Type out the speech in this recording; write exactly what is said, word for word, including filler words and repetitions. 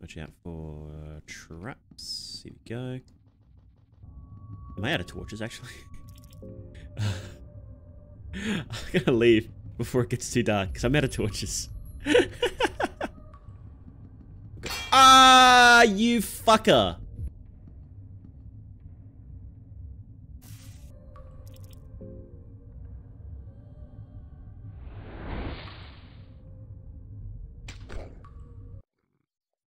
Watch out for uh, traps. Here we go. Am I out of torches, actually? I'm gonna leave before it gets too dark, because I'm out of torches. Ah, you fucker!